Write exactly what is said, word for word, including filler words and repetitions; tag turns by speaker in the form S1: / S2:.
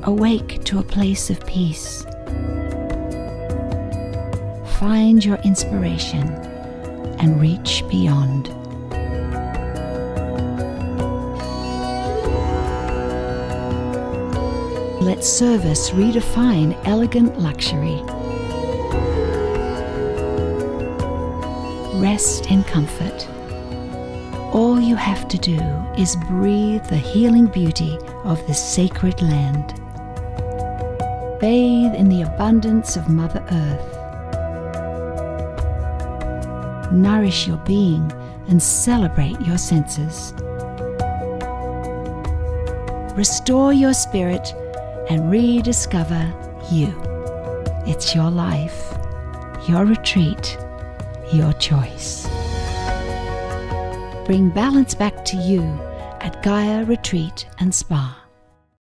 S1: Awake to a place of peace. Find your inspiration and reach beyond. Let service redefine elegant luxury. Rest in comfort. All you have to do is breathe the healing beauty of this sacred land. Bathe in the abundance of Mother Earth. Nourish your being and celebrate your senses. Restore your spirit and rediscover you. It's your life, your retreat, your choice. Bring balance back to you at Gaia Retreat and Spa.